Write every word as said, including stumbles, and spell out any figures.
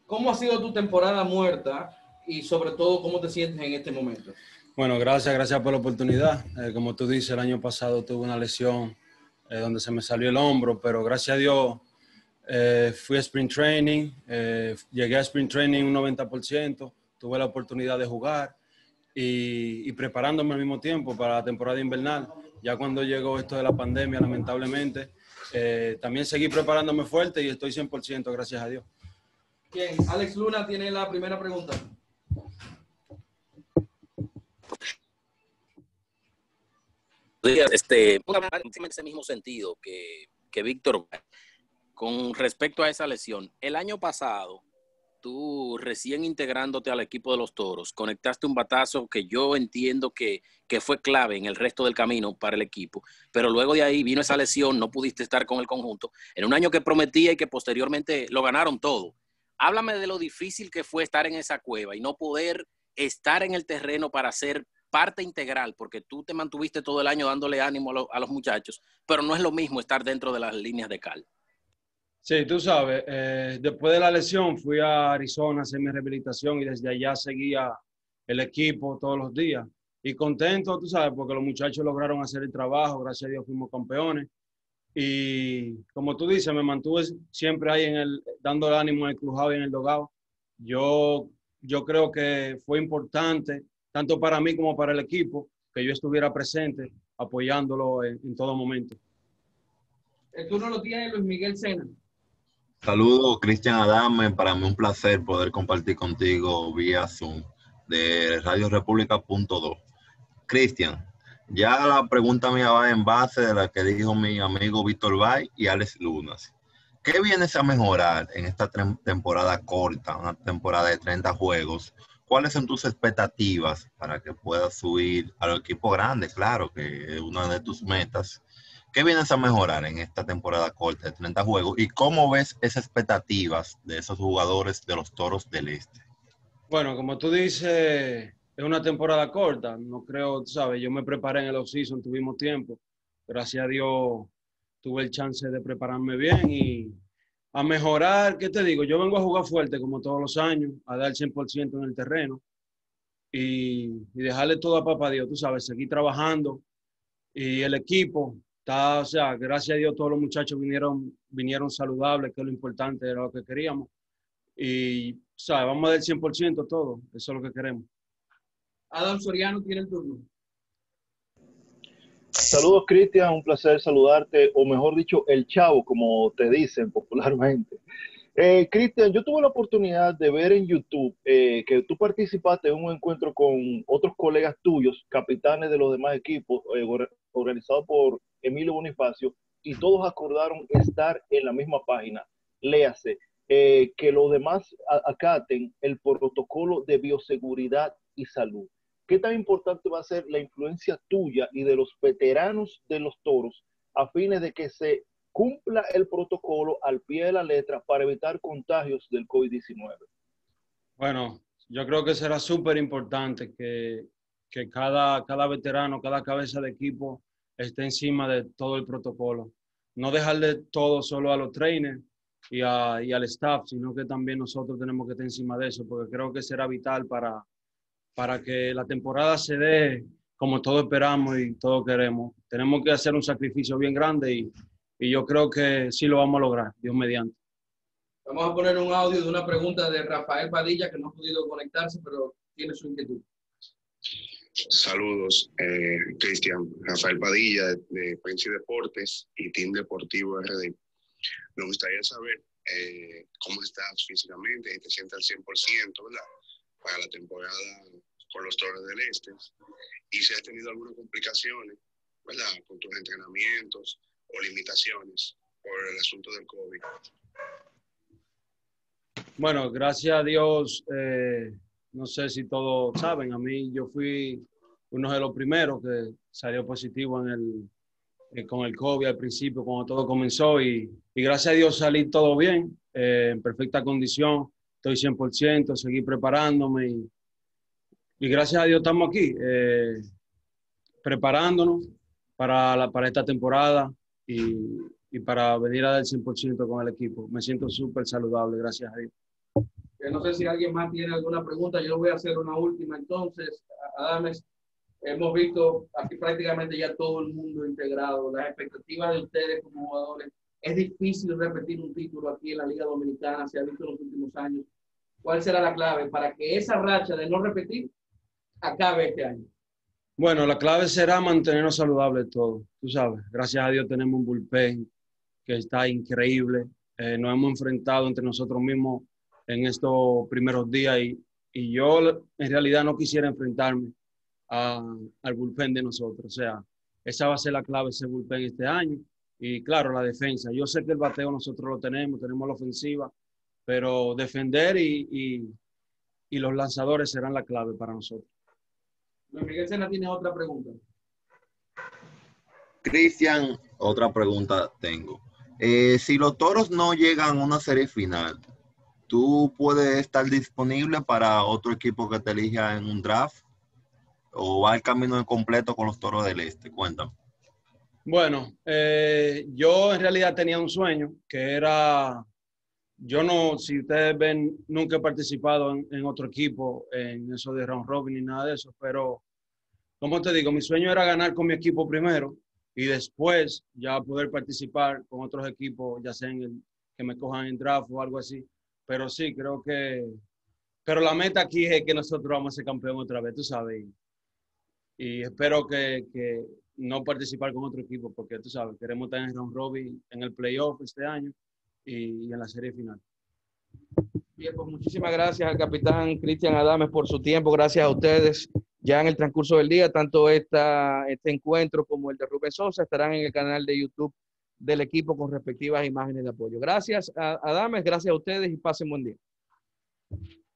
¿Cómo ha sido tu temporada muerta y sobre todo cómo te sientes en este momento? Bueno, gracias, gracias por la oportunidad. Eh, como tú dices, el año pasado tuve una lesión eh, donde se me salió el hombro, pero gracias a Dios eh, fui a sprint training, eh, llegué a sprint training un noventa por ciento, tuve la oportunidad de jugar y, y preparándome al mismo tiempo para la temporada invernal. Ya cuando llegó esto de la pandemia, lamentablemente, eh, también seguí preparándome fuerte y estoy cien por ciento, gracias a Dios. Bien, Alex Luna tiene la primera pregunta. Este, en ese mismo sentido que, que Víctor, con respecto a esa lesión, el año pasado, tú recién integrándote al equipo de los Toros, conectaste un batazo que yo entiendo que, que fue clave en el resto del camino para el equipo, pero luego de ahí vino esa lesión, no pudiste estar con el conjunto, en un año que prometía y que posteriormente lo ganaron todo. Háblame de lo difícil que fue estar en esa cueva y no poder estar en el terreno para ser parte integral, porque tú te mantuviste todo el año dándole ánimo a, lo, a los muchachos, pero no es lo mismo estar dentro de las líneas de cal. Sí, tú sabes, eh, después de la lesión fui a Arizona a hacer mi rehabilitación y desde allá seguía el equipo todos los días. Y contento, tú sabes, porque los muchachos lograron hacer el trabajo, gracias a Dios fuimos campeones. Y como tú dices, me mantuve siempre ahí en el, dando el ánimo en el crujado y en el dogado. Yo, yo creo que fue importante, tanto para mí como para el equipo, que yo estuviera presente apoyándolo en, en todo momento. El turno lo tiene Luis Miguel Sena. Saludos, Cristian Adame. Para mí un placer poder compartir contigo vía Zoom de radio república punto do. Cristian, ya la pregunta mía va en base de la que dijo mi amigo Víctor Bay y Alex Lunas. ¿Qué vienes a mejorar en esta temporada corta, una temporada de treinta juegos? ¿Cuáles son tus expectativas para que puedas subir al equipo grande? Claro, que es una de tus metas. ¿Qué vienes a mejorar en esta temporada corta de treinta juegos? ¿Y cómo ves esas expectativas de esos jugadores de los Toros del Este? Bueno, como tú dices, es una temporada corta. No creo, tú sabes, yo me preparé en el off-season, tuvimos tiempo. Gracias a Dios tuve el chance de prepararme bien y a mejorar. ¿Qué te digo? Yo vengo a jugar fuerte como todos los años, a dar cien por ciento en el terreno y, y dejarle todo a papá Dios, tú sabes, seguir trabajando. Y el equipo está, o sea, gracias a Dios todos los muchachos vinieron, vinieron saludables, que es lo importante, era lo que queríamos. Y, o sea, vamos a dar el cien por ciento todo, eso es lo que queremos. Adam Soriano tiene el turno. Saludos, Cristian, un placer saludarte, o mejor dicho, el Chavo, como te dicen popularmente. Eh, Cristian, yo tuve la oportunidad de ver en YouTube eh, que tú participaste en un encuentro con otros colegas tuyos, capitanes de los demás equipos, eh, organizado por Emilio Bonifacio, y todos acordaron estar en la misma página. Léase, eh, que los demás acaten el protocolo de bioseguridad y salud. ¿Qué tan importante va a ser la influencia tuya y de los veteranos de los Toros a fines de que se cumpla el protocolo al pie de la letra para evitar contagios del COVID diecinueve? Bueno, yo creo que será súper importante que, que cada, cada veterano, cada cabeza de equipo esté encima de todo el protocolo. No dejarle todo solo a los trainers y, a, y al staff, sino que también nosotros tenemos que estar encima de eso, porque creo que será vital para, para que la temporada se dé como todos esperamos y todos queremos. Tenemos que hacer un sacrificio bien grande y, y yo creo que sí lo vamos a lograr, Dios mediante. Vamos a poner un audio de una pregunta de Rafael Padilla, que no ha podido conectarse, pero tiene su inquietud. Saludos, eh, Cristian. Rafael Padilla, de Prensa y Deportes y Team Deportivo R D. Me gustaría saber eh, cómo estás físicamente y te sientes al cien por ciento, ¿verdad?, para la temporada con los Toros del Este, y si has tenido algunas complicaciones, ¿verdad?, con tus entrenamientos o limitaciones por el asunto del COVID. Bueno, gracias a Dios, eh, no sé si todos saben, a mí yo fui uno de los primeros que salió positivo en el, eh, con el COVID al principio, cuando todo comenzó, y, y gracias a Dios salí todo bien, eh, en perfecta condición, estoy cien por ciento, seguí preparándome y, y gracias a Dios estamos aquí, eh, preparándonos para, la, para esta temporada y, y para venir a dar cien por ciento con el equipo. Me siento súper saludable, gracias a Dios. Eh, no sé si alguien más tiene alguna pregunta. Yo voy a hacer una última entonces. Adames, hemos visto aquí prácticamente ya todo el mundo integrado. Las expectativas de ustedes como jugadores. Es difícil repetir un título aquí en la Liga Dominicana, se ha visto en los últimos años. ¿Cuál será la clave para que esa racha de no repetir acabe este año? Bueno, la clave será mantenernos saludables todos. Tú sabes, gracias a Dios tenemos un bullpen que está increíble. Eh, nos hemos enfrentado entre nosotros mismos en estos primeros días y, y yo en realidad no quisiera enfrentarme a, al bullpen de nosotros. O sea, esa va a ser la clave, ese bullpen este año. Y claro, la defensa. Yo sé que el bateo nosotros lo tenemos, tenemos la ofensiva, pero defender y, y, y los lanzadores serán la clave para nosotros. Miguel Sena tiene otra pregunta. Cristian, otra pregunta tengo. Eh, si los Toros no llegan a una serie final, ¿tú puedes estar disponible para otro equipo que te elija en un draft? ¿O va el camino completo con los Toros del Este? Cuéntame. Bueno, eh, yo en realidad tenía un sueño que era, yo no, si ustedes ven, nunca he participado en, en otro equipo, en eso de round robin ni nada de eso, pero como te digo, mi sueño era ganar con mi equipo primero y después ya poder participar con otros equipos, ya sea en el, que me cojan en draft o algo así. Pero sí, creo que, pero la meta aquí es que nosotros vamos a ser campeón otra vez, tú sabes. Y, y espero que, que no participar con otro equipo, porque tú sabes, queremos estar en el round robin, en el playoff este año y, y en la serie final. Bien, pues muchísimas gracias al capitán Cristian Adames por su tiempo. Gracias a ustedes. Ya en el transcurso del día, tanto esta, este encuentro como el de Rubén Sosa estarán en el canal de YouTube del equipo con respectivas imágenes de apoyo. Gracias a Adames, gracias a ustedes y pasen buen día.